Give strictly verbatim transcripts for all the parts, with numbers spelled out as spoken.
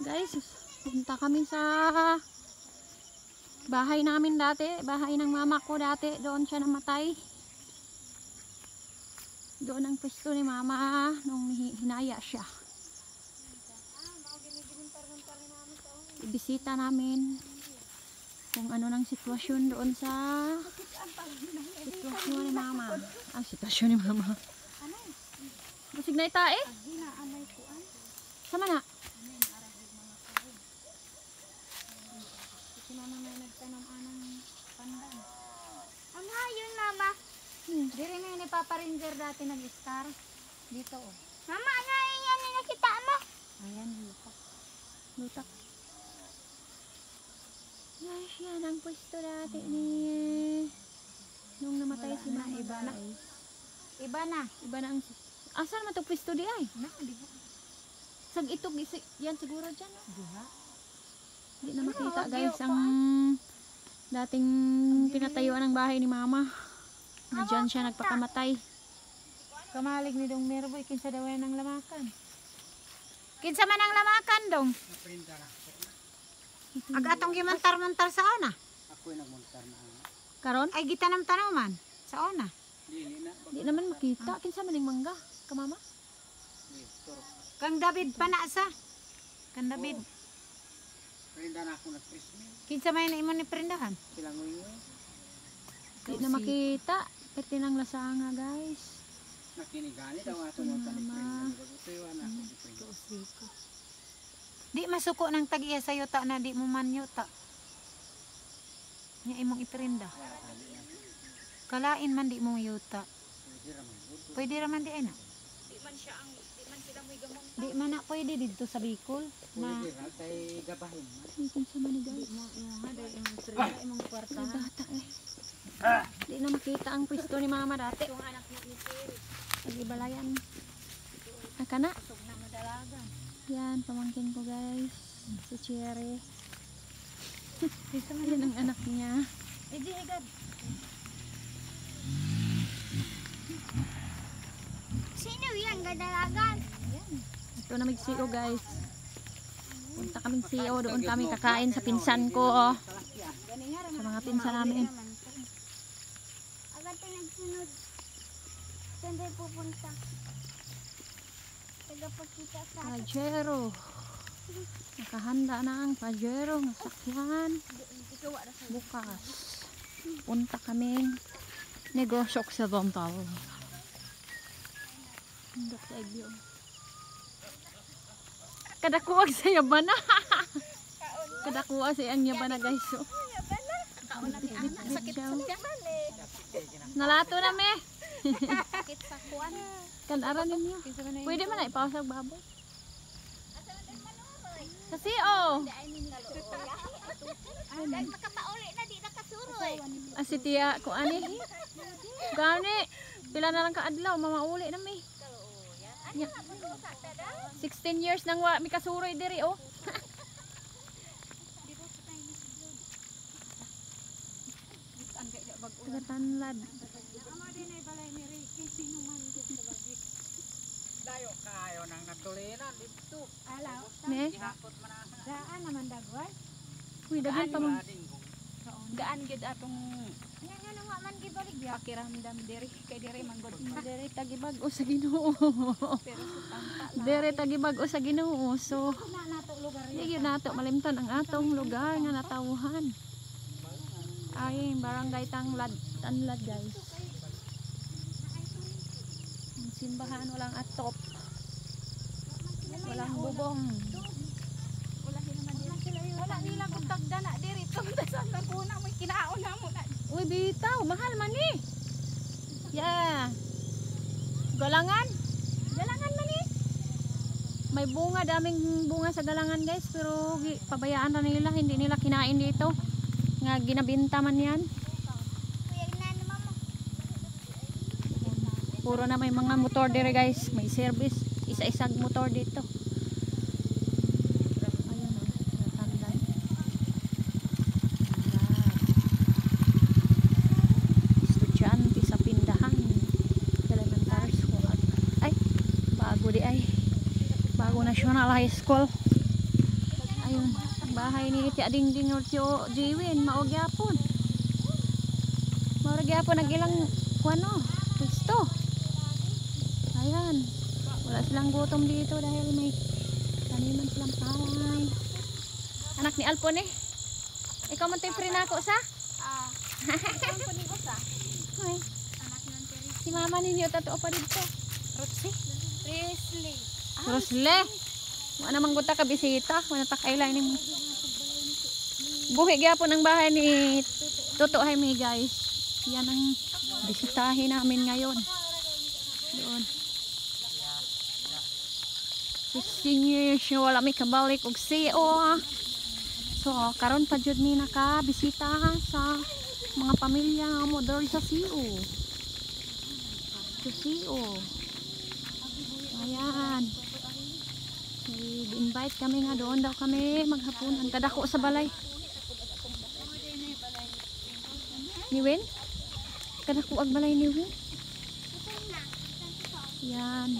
Guys, punta kami sa bahay namin dati, bahay ng mama ko dati, doon siya namatay. Doon ang pwesto ni mama nung hinaya siya. Ibisita namin kung ano nang sitwasyon doon sa sitwasyon ni mama. Ang sitwasyon ni mama. Musig na itae? Sama na? Si mama may nagtanong anong pandan. Ano yun, mama? Hmm. Di rin na yun ni Papa Ranger dati nag-star. Dito, oh. Mama, ano yun yan yung nakita mo? Ayan, lutak. Lutak. Guys, yan ang pwesto dati ni nung namatay si mama. Iba na. Iba na. Iba na ang... Asan naman ito pwesto di ay? Na, di ba? Sag ito, yan siguro dyan. No? Di ba? Hindi na makita guys ang dating pinatayuan ng bahay ni mama. Na dyan siya nagpakamatay. Kamalig ni Dong Merboy, kinsa daw yan ang lamakan. Kinsa man ang lamakan, Dong? Agatong gimantar-mantar sa ona. Ako yung nagmuntar na. Karon? Ay, gitanam-tanaman sa ona. Hindi naman makita. Kinsa man yung mangga? Kamama? Kang David pa na sa. Kang David. Perinda na ako nag-Christmas. Kinsa may na imo ni perindahan? Silang nguyo. Hindi na makita. Pwede ng lasanga guys. Nakinigani daw nga sumunta ni Perinda. Tutuwa na ako ni Perinda. Di masuko ng tag-iya sa yuta na di mo man yuta. Nya imong iperinda. Kalain man di mo yuta. Pwede raman di ay na. Di man siya ang di man sila mo'y gamon. Di man na pwede dito sa Bicol na Pwede ra kay gabahin. Kinsa man ni guys. mo yung ha dahil imong perinda imong kwarta. Ay, bata eh. Hindi na makita ang pwesto ni mama dati. Yung anak niya ni Siri. Nag-ibalayan. Aka na. Sug na madalagan. Yan, pamangkin ko guys. Si Cherry. Kinsa man Yan ang anak niya. Edi agad. Sino yan gadalagan? Ito na mag-C O guys. Punta kaming C O. Doon kami kakain sa pinsan ko. Sa mga pinsan namin. Agad tayo nagsunod. Saan tayo pupunta? Tagapagkita sa atin. Pajero. Nakahanda na ang pajero. Nasakyan. Bukas. Punta kaming negosyo sa Dontal. Hindok sa igyo. Kadakuwag sa yabana. Kadakuwag sa iyang yabana guys. So. Sakit sa tiyahan eh. Nalato na me. Sakit sa kuwan. Kanara ninyo. Pwede man na ipawasag baboy. Kasi oh. Ay, makapauli na di nakasuroy. Asi tiya ko ani. Gani. Pila na lang kaadlaw mamauli na me. Yeah. sixteen years nang wa mi kasuroy diri oh. Tagatanlad. Dayo kayo nang natulinan dito. Alaw. Ne? Gihapot man na. Daan naman dagway. Uy daghan pa man. Gaan gid atong Nya nga nga man gibalik ya. pakiramdam diri kay diri man gud. Dere tagibag-o sa Ginoo. Pero sa tangka Dere tagibag-o sa Ginoo. So Na nato lugar di gyud nato malimtan ang atong lugar nga natawhan. Ay barangay Tanglad, Tanlad guys. Ang simbahan walang atop. Walang bubong. wala nila kung tagdana diri tungda sa naguna may kinaon na mo na. Uy bitaw, mahal man ni. Yeah. Galangan. Galangan man ni. May bunga, daming bunga sa galangan guys, pero gi- pabayaan na nila, hindi nila kinain dito. Nga ginabinta man yan. Kuya na naman mo. Puro na may mga motor dire guys, may service, isa-isag motor dito. Ayun oh, natandan. Estudyante sa Pindahan Elementary School. Ay, bago di ay. Bago National High School. Ayun, ang bahay ni Tia Dingding or Tio Jiwin, maog yapon. Maog yapon ang ilang kuano, gusto. Ayan. Wala silang gutom dito dahil may taniman silang paway. Anak ni Alpon eh. Ikaw man tayo free na ako sa? Ah. Ang kuning usa. Ay, Anak ng Terry. si mama ninyo tato pa dito. Rotsi. Presley. Rosle. Wala namang guta ka bisita. Wala ta kailan ni buhi gyapon ang bahay ni Toto Jaime guys. Yan ang bisitahin namin ngayon. Doon. sixteen years na wala may kabalik og C O. So karon pa jud mi nakabisita sa mga pamilya mo dol sa C O. Sa C O. Ayan. I-invite kami nga doon daw kami maghapunan. Kadako sa balay. Ni Win? Kadako ang balay ni Win? Yan.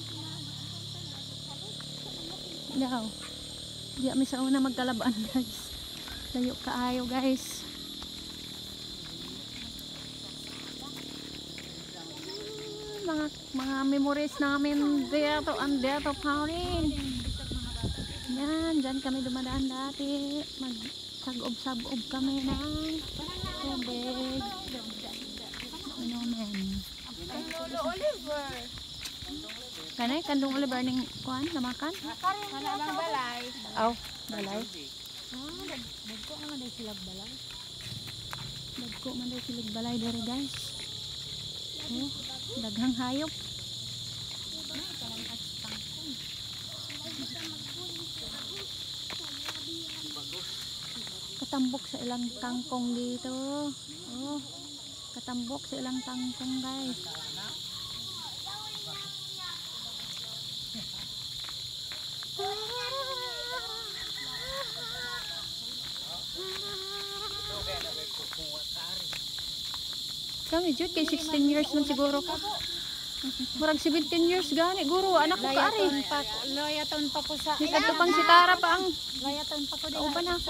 Daw. Di kami sa una magkalabaan guys. Layo kaayo guys. Mga mga memories namin dito and dito pa rin. Yan, dyan kami dumadaan dati. Mag-sagob-sagob kami ng tubig. Ano men? Lolo Oliver. Kanay, kandung Oliver ning kuan, namakan? Kana lang balay. Aw, balay. Ah, dagko man day silag balay. Dagko man day silag balay dere guys. Oh, daghang hayop. Katambok sa ilang tangkong dito. Oh, katambok sa ilang tangkong guys. Kami jud kay sixteen years man siguro ka. Murag seventeen years gani guro anak ko ka ari. Loyaton pa po sa... Ni kadto pang si Tara pa ang Loyaton pa po din. uban ako.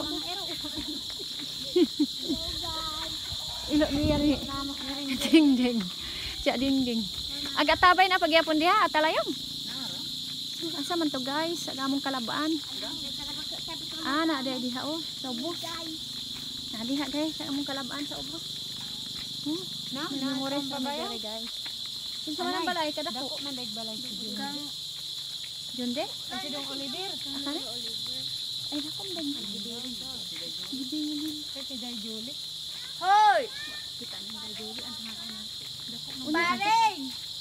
Ilo niya ni ding ding. Sia ding ding. Aga tabay na pagyapon diha atalayom. Asa man to guys, aga mong kalabaan. Ah, na ada diha oh, sa ubos. Na diha guys, sa among kalabaan sa ubos. Hmm? Na, May memories pa ba guys? Kinsa man ang balay kadako? Dako man dag balay si Jun. Junde? Kasi dong Oliver. Asa ni? Ay dako man dag. Gidi gidi. Kasi day Julie. Hoy! Kita nang day Julie ang tangan. Dako Paring!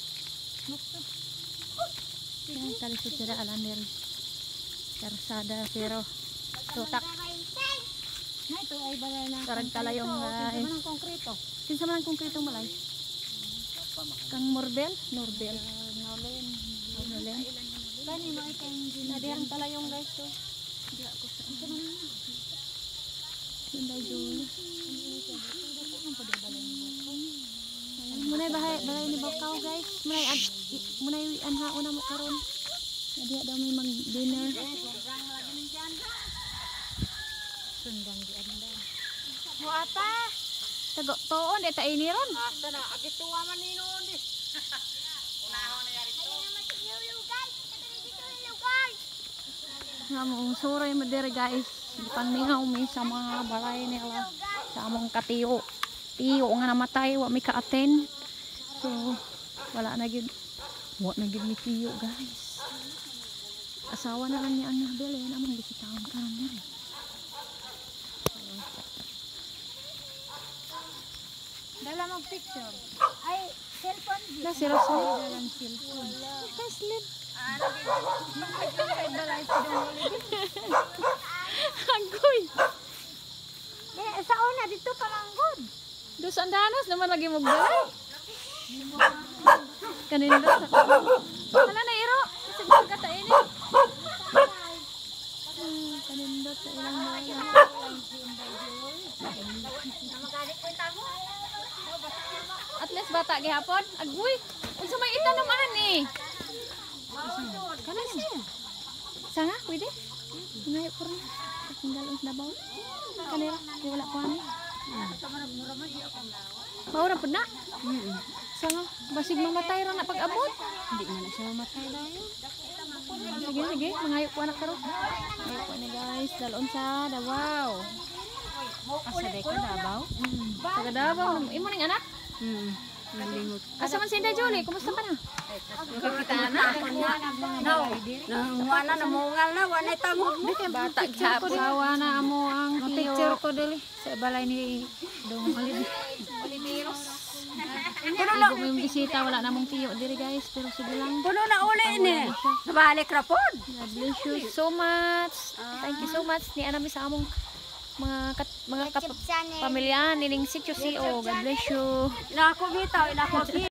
Yan kali si Tira Alander. Karsada pero tutak. Na ito ay balay na. Karag talayong guys. Ito man ang konkreto. Kinsa man ang konkretong balay? Kang Morbel? Norbel. Nolen. Nolen. Kani mo ay kang Nadiyang talayong guys to. Di ako sa Sunday June. Munay bahay balay ni Bakaw guys. Munay ad munay anha una mo karon. Adi daw may mag dinner. sundang di anda. Mo ata. Tago toon eta ini ron. Asa na, agit tuwa man ninon di. Unahon na yari to. Nga mo sore mo dire guys. Pangmingaw mi sa mga balay nila. Sa among katiyo. Tiyo nga namatay wa mi ka-attend. So wala na gyud. Wa na gyud mi tiyo guys. Asawa na lang ni ang Nabel eh namang bisitaon karon dire. Dala mo picture. Ay, cellphone. Na si Rosel. Dalang cellphone. Kaslit. Ay, balay si Don Oliver. Agoy. Eh, sa una dito pa manggod. Dos andanas naman lagi mo balay. Kanin do. Hala na iro. Siguro kata ini. Hmm, kanin do sa ilang balay. At least bata gihapon. Agoy. Unsa may ita naman eh. Kanan siya. Sanga, pwede? Ngayo ko rin. Tinggal ang dabaw. Kanira, di wala ko ani. Maura pud na. Mm. Sanga, basig mamatay ra na pag-abot. Hindi man na siya mamatay dayon. Sige, sige, mangayo ko anak karo. Ngayo ko ni guys, dalon sa Davao. Asa day ka Davao? Mm. Taga Davao, imo ning anak. Mm. Nalingot. Asa man si Inday Julie? Kumusta ka na? Nakakita na. No. Nangwana na mungal na wala tamo. Bata Picture ko sawa na amo ang Picture tiyo. ko dili sa balay ni Dong Oliver. Puno na mo yung bisita, wala namong tiyo diri guys, pero sige lang. Puno na uli ni. Nabalik ra pod. God bless you so much. Thank you so much ni anami sa among mga kat, mga kap, pamilya nining sitio C O. God bless you. Ina ko bitaw, ina ko